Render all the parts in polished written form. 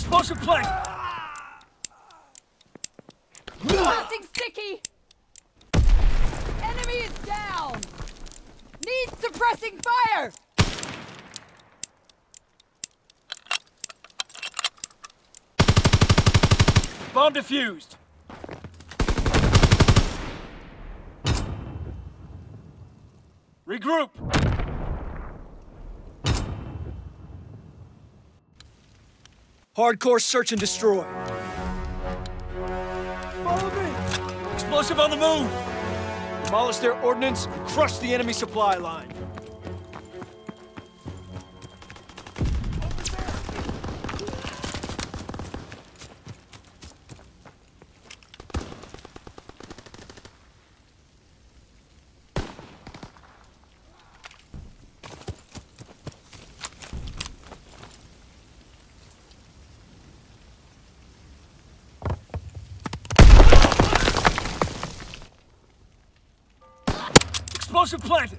Explosive plank! Passing sticky! Enemy is down! Need suppressing fire! Bomb defused! Regroup! Hardcore search and destroy. Follow me! Explosive on the move! Demolish their ordnance and crush the enemy supply line. Explosive planted!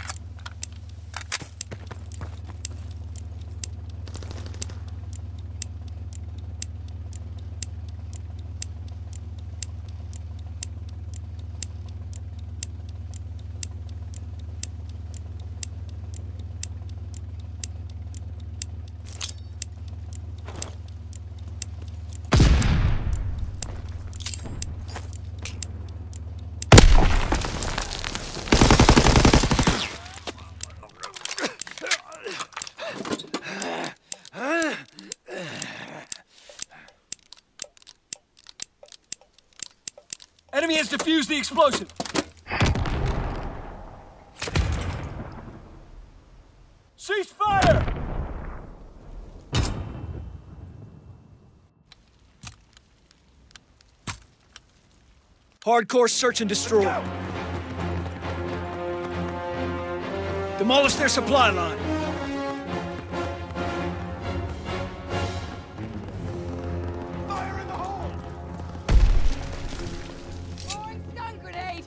Enemy has defused the explosive! Cease fire! Hardcore search and destroy. Demolish their supply line. Fire in the hole! Throwing stun grenade!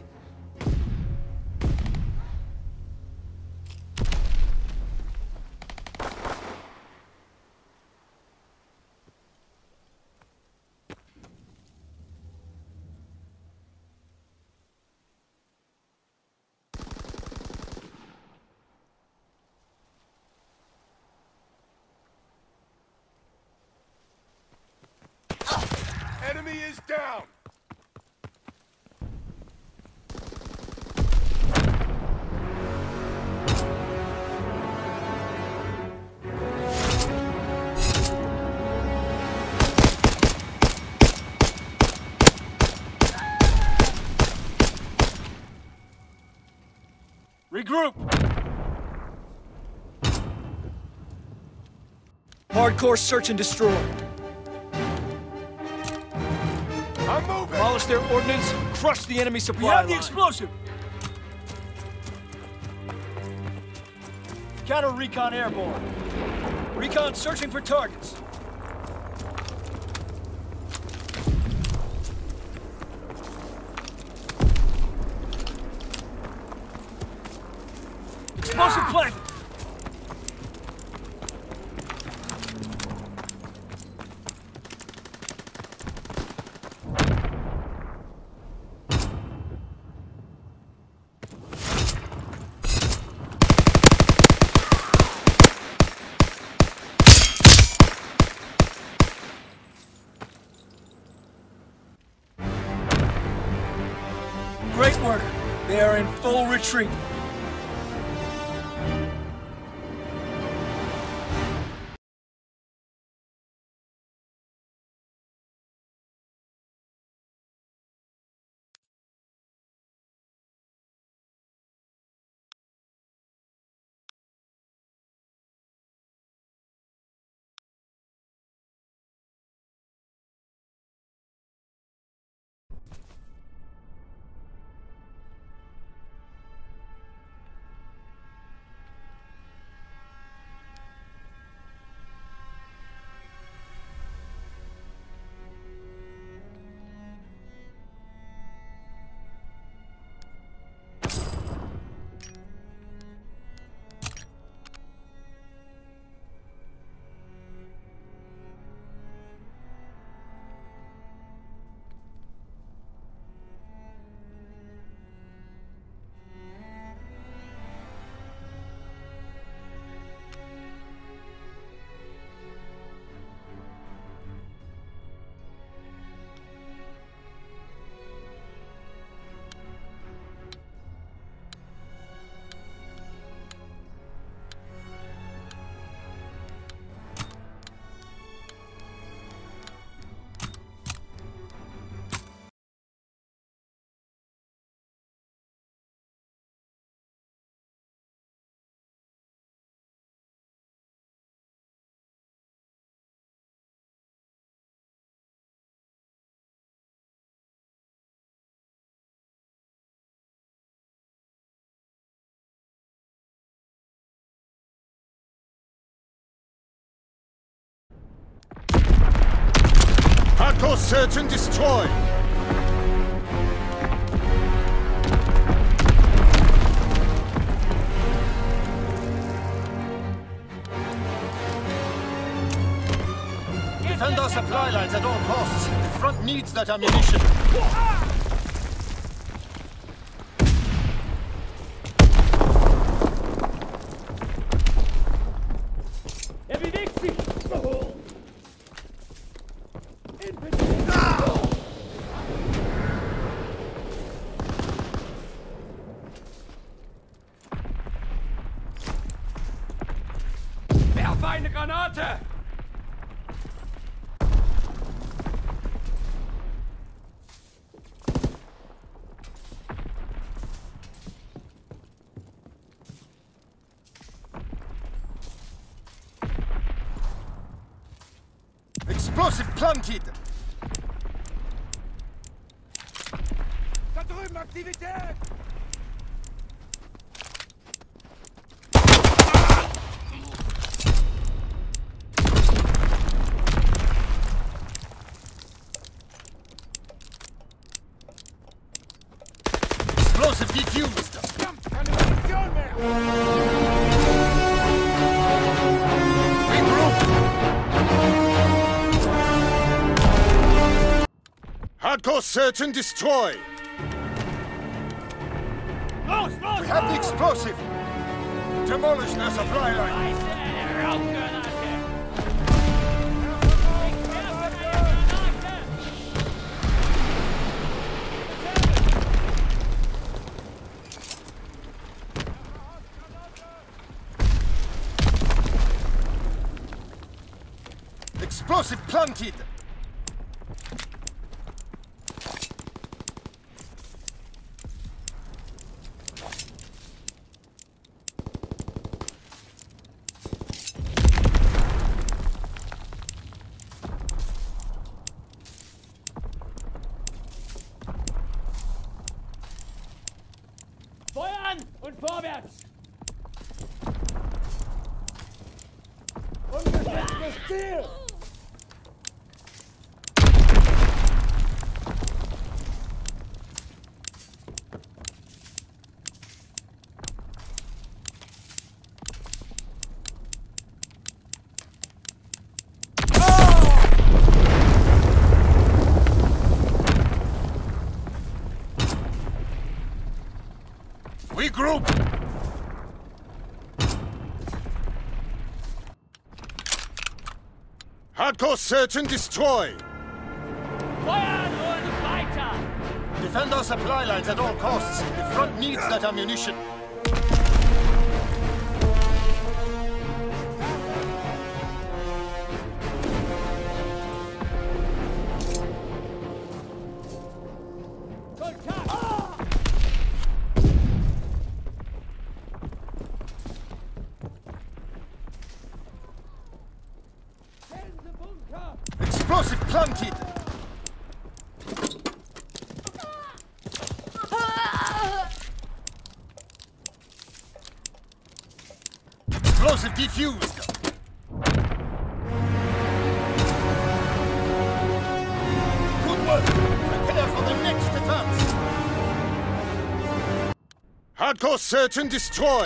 Enemy is down! Regroup! Hardcore search and destroy. I'm moving! Demolish their ordnance, crush the enemy supply line. the explosive! Counter recon airborne. Recon searching for targets. Explosive planted! Great work. They are in full retreat. Hardcore search and destroy! Defend our supply lines at all costs. The front needs that ammunition. Werf eine Granate! Explosive planted! Da drüben Aktivität! Explosive defused. Verdammt, keine Munition mehr! Hardcore search and destroy! Los, los! We have the explosive! Demolish their supply line! Explosive planted. Feuern und vorwärts! Ungesetztes Ziel! Regroup! Hardcore search and destroy! Feuern und weiter! Defend our supply lines at all costs. The front needs that ammunition. Explosive planted. Explosive defused. Good work. Prepare for the next advance. Hardcore search and destroy!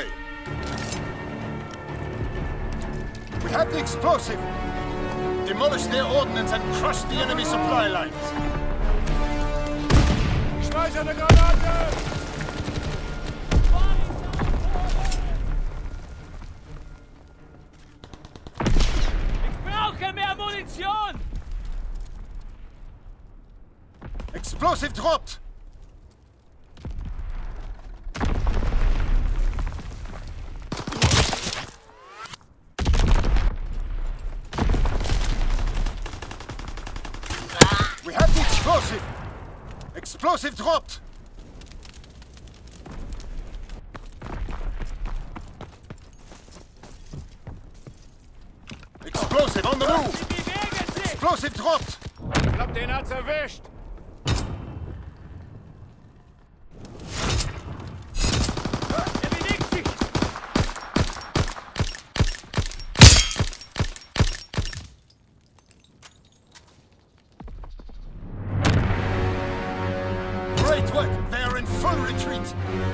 We have the explosive. Demolish their ordnance and crush the enemy supply lines. Schmeiß eine Granate! Ich brauche mehr Munition! Explosive dropped. We have the explosive. Explosive dropped. Explosive on the move. Die bewegen sich! Explosive dropped. Ich glaub, den hat's erwischt! Er bewegt sich! retreat.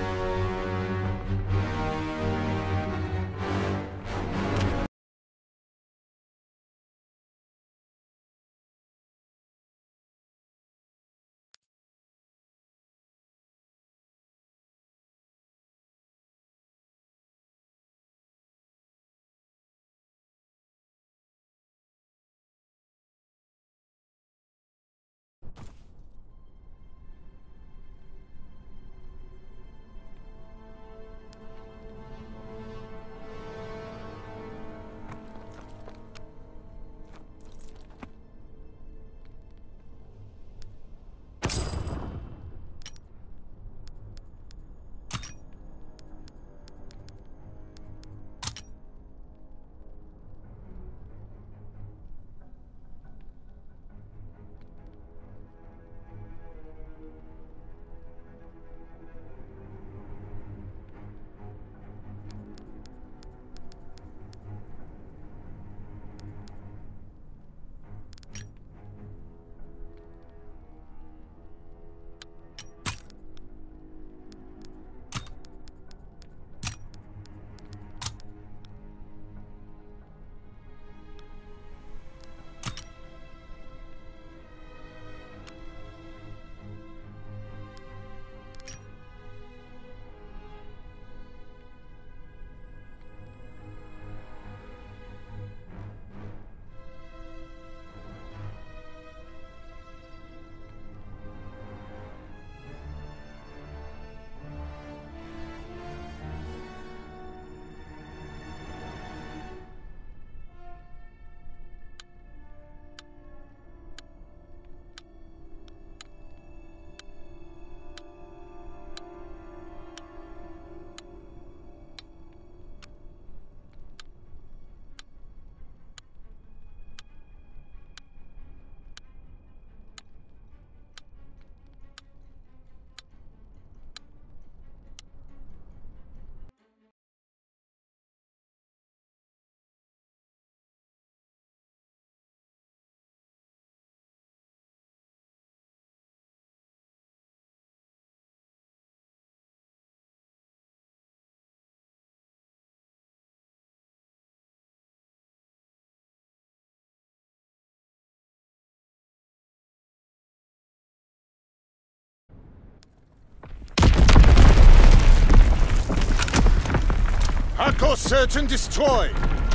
Hardcore search and destroy!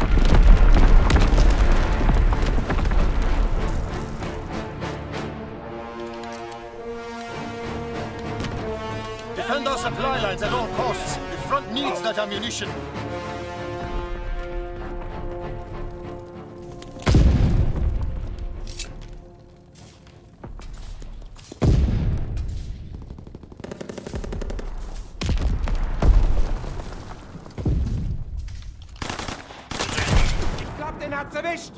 Defend our supply lines at all costs. The front needs that ammunition. Den hat's erwischt!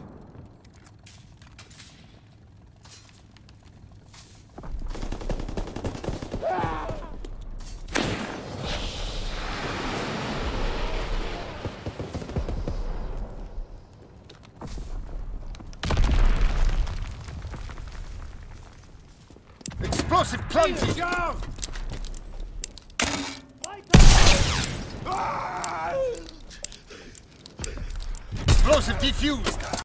Explosive planted! Explosive defused!